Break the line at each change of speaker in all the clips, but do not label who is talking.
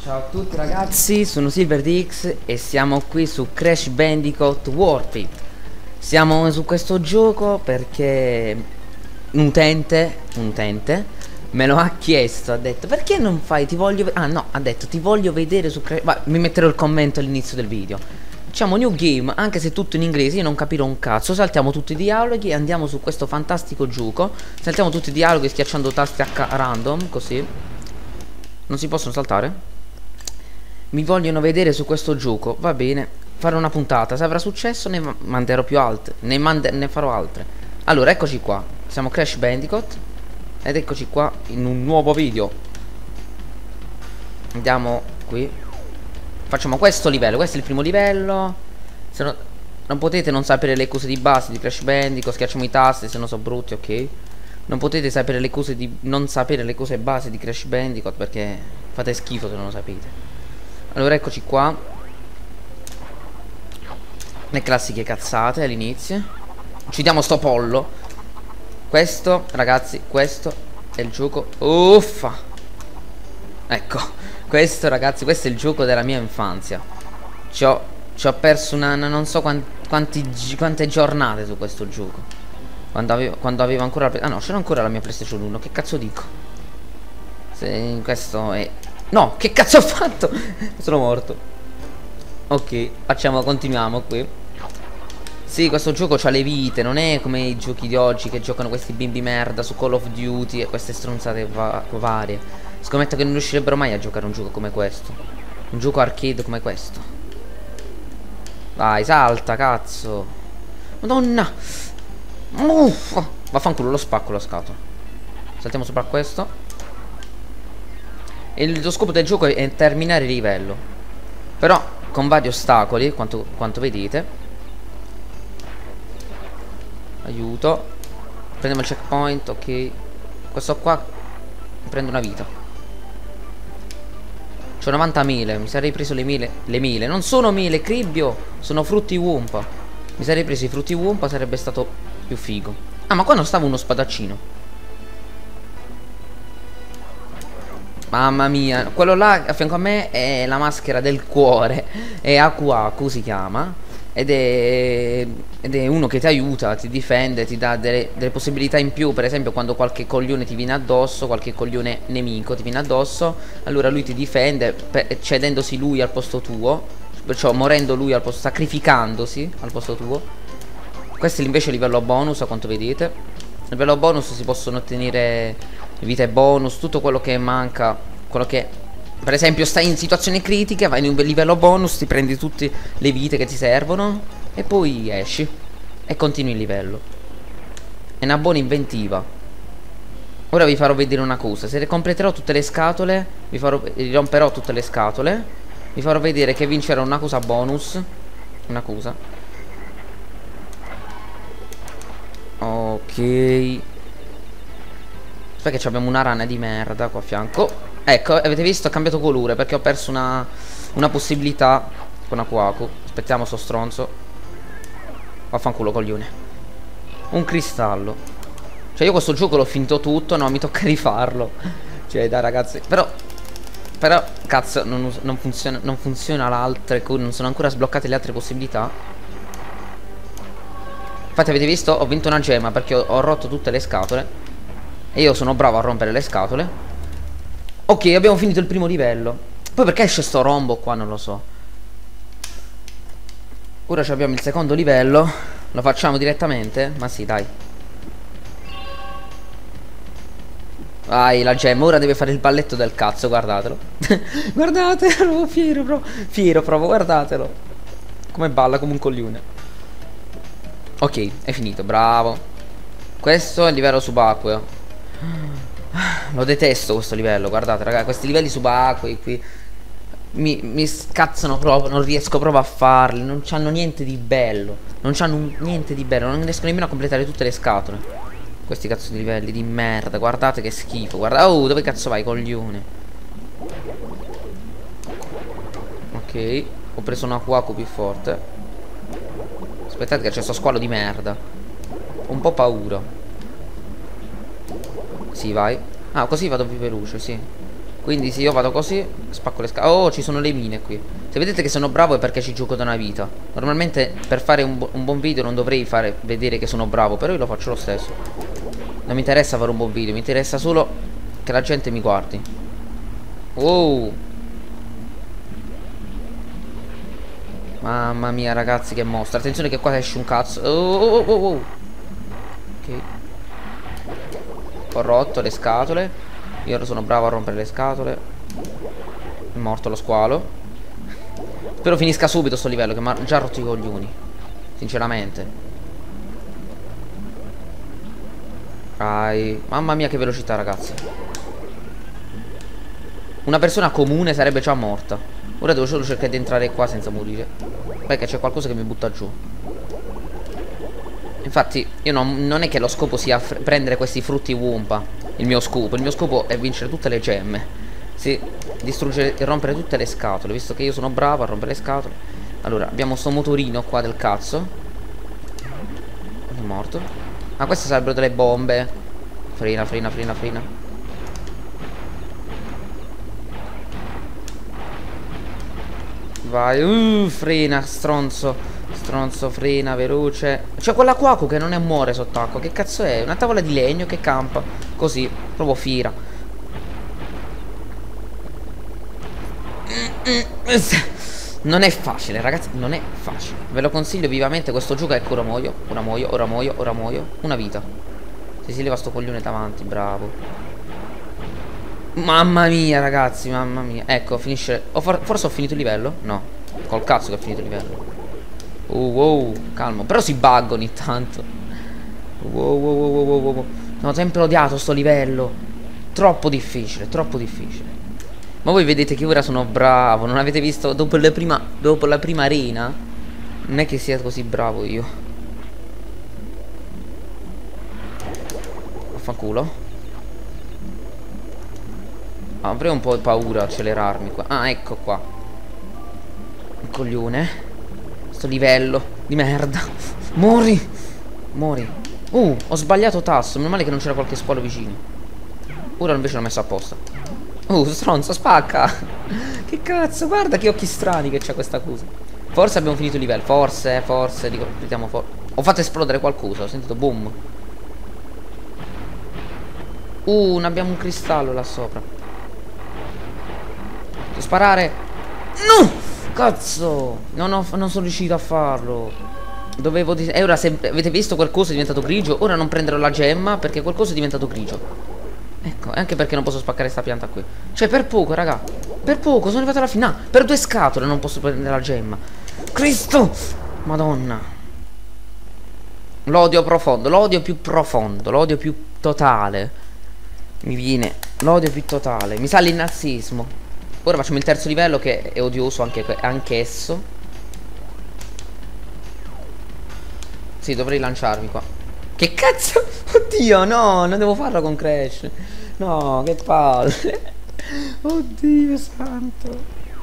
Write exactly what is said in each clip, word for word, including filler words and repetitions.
Ciao a tutti ragazzi, sono SilverDX e siamo qui su Crash Bandicoot Warped. Siamo su questo gioco perché un utente, un utente me lo ha chiesto, ha detto perché non fai, ti voglio, ah no, ha detto ti voglio vedere su Crash, ma mi metterò il commento all'inizio del video. Diciamo new game, anche se tutto in inglese, io non capirò un cazzo. Saltiamo tutti i dialoghi e andiamo su questo fantastico gioco. Saltiamo tutti i dialoghi schiacciando tasti a random, così. Non si possono saltare? Mi vogliono vedere su questo gioco, va bene. Fare una puntata, se avrà successo ne manderò più altre, ne, ne farò altre. Allora, eccoci qua, siamo Crash Bandicoot ed eccoci qua in un nuovo video. Andiamo qui. Facciamo questo livello, questo è il primo livello. Se no, non potete non sapere le cose di base di Crash Bandicoot, schiacciamo i tasti se no sono brutti, ok? Non potete sapere le cose di non sapere le cose base di Crash Bandicoot perché fate schifo se non lo sapete. Allora eccoci qua. Le classiche cazzate all'inizio. Uccidiamo sto pollo. Questo, ragazzi, questo è il gioco. Uffa. Ecco. Questo, ragazzi, questo è il gioco della mia infanzia. Ci ho, ci ho perso una, non so quanti, quanti, quante giornate su questo gioco. Quando avevo, quando avevo ancora la, ah no, c'era ancora la mia PlayStation uno. Che cazzo dico? Se questo è... No, che cazzo ho fatto? Sono morto. Ok, facciamo, continuiamo qui. Sì, questo gioco c'ha le vite. Non è come i giochi di oggi che giocano questi bimbi merda su Call of Duty e queste stronzate va varie. Scommetto che non riuscirebbero mai a giocare un gioco come questo. Un gioco arcade come questo. Dai, salta, cazzo. Madonna. Uff. Vaffanculo, lo spacco la scatola. Saltiamo sopra questo. E lo scopo del gioco è terminare il livello. Però con vari ostacoli, quanto, quanto vedete. Aiuto. Prendiamo il checkpoint, ok. Questo qua prende una vita. C'ho novantamila, mi sarei preso le mele. Le mele, non sono mele, cribbio. Sono frutti Wumpa. Mi sarei preso i frutti Wumpa, sarebbe stato più figo. Ah, ma qua non stava uno spadaccino. Mamma mia, quello là a fianco a me è la maschera del cuore. È Aku Aku si chiama. Ed è, ed è uno che ti aiuta, ti difende, ti dà delle, delle possibilità in più. Per esempio quando qualche coglione ti viene addosso, qualche coglione nemico ti viene addosso, allora lui ti difende per, cedendosi lui al posto tuo. Perciò morendo lui al posto, sacrificandosi al posto tuo. Questo è invece il livello bonus, a quanto vedete. Nel livello bonus si possono ottenere vite bonus, tutto quello che manca, quello che... Per esempio stai in situazioni critiche, vai in un livello bonus, ti prendi tutte le vite che ti servono e poi esci e continui il livello. È una buona inventiva. Ora vi farò vedere una cosa. Se completerò tutte le scatole, vi farò, romperò tutte le scatole, vi farò vedere che vincerò una cosa bonus. Una cosa. Ok. Aspetta che abbiamo una rana di merda qua a fianco. Ecco, avete visto? Ho cambiato colore perché ho perso una, una possibilità con Aku Aku. Aspettiamo sto stronzo. Vaffanculo coglione. Un cristallo. Cioè io questo gioco l'ho finito tutto. No, mi tocca rifarlo. Cioè dai ragazzi. Però Però cazzo non, non funziona. Non funziona l'altra. Non sono ancora sbloccate le altre possibilità. Infatti avete visto? Ho vinto una gemma perché ho, ho rotto tutte le scatole. E io sono bravo a rompere le scatole. Ok, abbiamo finito il primo livello. Poi perché esce sto rombo qua, non lo so. Ora abbiamo il secondo livello. Lo facciamo direttamente? Ma sì, dai. Vai, la gemma. Ora deve fare il balletto del cazzo, guardatelo. Guardatelo, fiero proprio. Fiero proprio, guardatelo. Come balla, come un coglione. Ok, è finito, bravo. Questo è il livello subacqueo. Lo detesto questo livello, guardate ragazzi, questi livelli subacquei qui mi, mi scazzano proprio, non riesco proprio a farli, non c'hanno niente di bello, non c'hanno niente di bello, non riesco nemmeno a completare tutte le scatole. Questi cazzo di livelli di merda, guardate che schifo, guarda, oh, dove cazzo vai, coglione? Ok, ho preso un Aku Aku più forte. Aspettate che c'è sto squalo di merda. Ho un po' paura. Sì, vai. Ah, così vado più veloce, sì. Quindi se io vado così, spacco le scale. Oh, ci sono le mine qui. Se vedete che sono bravo è perché ci gioco da una vita. Normalmente per fare un, bu un buon video non dovrei fare vedere che sono bravo, però io lo faccio lo stesso. Non mi interessa fare un buon video, mi interessa solo che la gente mi guardi. Oh, mamma mia ragazzi, che mostra. Attenzione che qua esce un cazzo. Oh, oh, oh, oh. Ok. Ho rotto le scatole. Io sono bravo a rompere le scatole. È morto lo squalo. Spero finisca subito sto livello, che mi ha già rotto i coglioni, sinceramente. Dai. Mamma mia che velocità ragazzi. Una persona comune sarebbe già morta. Ora devo solo cercare di entrare qua senza morire, perché c'è qualcosa che mi butta giù. Infatti io non, non è che lo scopo sia prendere questi frutti Wumpa. Il mio scopo, il mio scopo è vincere tutte le gemme. Sì, distruggere e rompere tutte le scatole, visto che io sono bravo a rompere le scatole. Allora, abbiamo sto motorino qua del cazzo. È morto. Ah, queste sarebbero delle bombe. Frena, frena, frena, frena. Vai, uh, frena, stronzo. Stronzo, frena, veloce. C'è quella Quaco che non è muore sott'acqua. Che cazzo è? Una tavola di legno che campa così, proprio fira. Non è facile ragazzi, non è facile. Ve lo consiglio vivamente questo gioco. Ecco, ora muoio, ora muoio, ora muoio, ora muoio. Una vita. Se si leva sto coglione davanti, bravo. Mamma mia ragazzi, mamma mia. Ecco, finisce. Oh, for forse ho finito il livello? No, col cazzo che ho finito il livello. Oh, wow, calmo. Però si bugga ogni tanto. Wow, wow, wow, wow, wow. No, ho sempre odiato sto livello. Troppo difficile, troppo difficile. Ma voi vedete che ora sono bravo. Non avete visto? Dopo la prima, dopo la prima arena non è che sia così bravo io. Vaffanculo. Ah, avrei un po' paura a accelerarmi qua. Ah, ecco qua. Un coglione. Sto livello di merda. Mori. Mori. Uh, ho sbagliato tasto. Meno male che non c'era qualche squalo vicino. Ora invece l'ho messo apposta. Uh, stronzo, spacca. Che cazzo, guarda che occhi strani che c'ha questa cosa. Forse abbiamo finito il livello. Forse, forse, dico, vediamo for Ho fatto esplodere qualcosa, ho sentito boom. Uh, non abbiamo un cristallo là sopra. Devo sparare. No! Cazzo! Non, ho, non sono riuscito a farlo. Dovevo di E ora se avete visto qualcosa è diventato grigio. Ora non prenderò la gemma perché qualcosa è diventato grigio. Ecco, anche perché non posso spaccare sta pianta qui. Cioè per poco raga. Per poco, sono arrivato alla fine. No, per due scatole non posso prendere la gemma. Cristo! Madonna. L'odio profondo. L'odio più profondo. L'odio più totale. Mi viene l'odio più totale. Mi sale il nazismo. Ora facciamo il terzo livello che è odioso anche, anche esso. Sì, dovrei lanciarmi qua. Che cazzo? Oddio, no, non devo farlo con Crash. No, che palle. Oddio santo.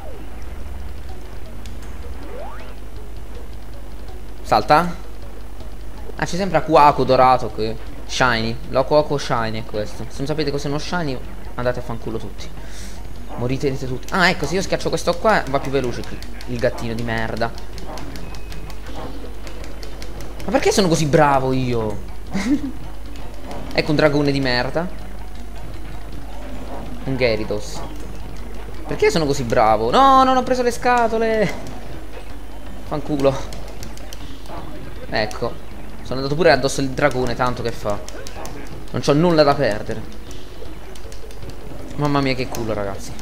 Salta. Ah, c'è sempre Quaco dorato qui. Shiny. La Quaco Shiny è questo. Se non sapete cos'è uno Shiny, andate a fanculo tutti. Morite tutti. Ah, ecco, se io schiaccio questo qua va più veloce qui. Il gattino di merda. Ma perché sono così bravo io? Ecco un dragone di merda. Un Gyarados. Perché sono così bravo? No, non ho preso le scatole. Fanculo. Ecco. Sono andato pure addosso il dragone, tanto che fa. Non c'ho nulla da perdere. Mamma mia che culo ragazzi.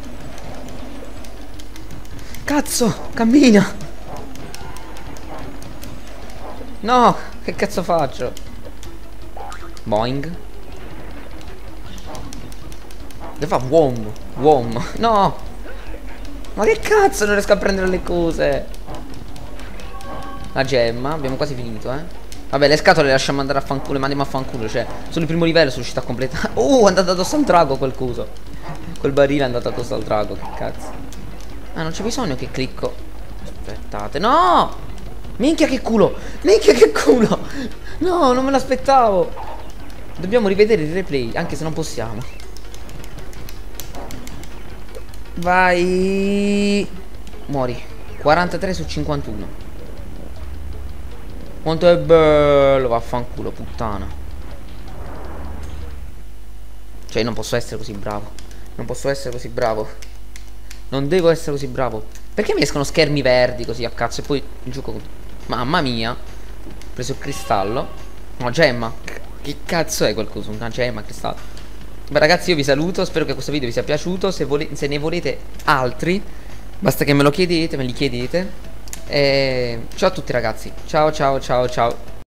Cazzo, cammina. No, che cazzo faccio? Boing. Dove fa? Wom. Wom. No. Ma che cazzo, non riesco a prendere le cose. La gemma, abbiamo quasi finito, eh. Vabbè, le scatole le lasciamo andare a fanculo, le mandiamo a fanculo, cioè, sul primo livello sono riuscito a completare. Oh, è andato addosso al drago quel coso. Quel barile è andato addosso al drago, che cazzo. Ah, non c'è bisogno che clicco. Aspettate, no! Minchia che culo! Minchia che culo! No, non me l'aspettavo. Dobbiamo rivedere il replay, anche se non possiamo. Vai. Muori. quarantatré su cinquantuno. Quanto è bello. Vaffanculo, puttana. Cioè non posso essere così bravo. Non posso essere così bravo. Non devo essere così bravo. Perché mi escono schermi verdi così a cazzo? E poi gioco con... Mamma mia. Ho preso il cristallo. No, gemma. Che cazzo è qualcosa? Una gemma, cristallo. Beh ragazzi, io vi saluto. Spero che questo video vi sia piaciuto. Se, se ne volete altri, basta che me lo chiedete, me li chiedete. E ciao a tutti ragazzi. Ciao ciao ciao ciao.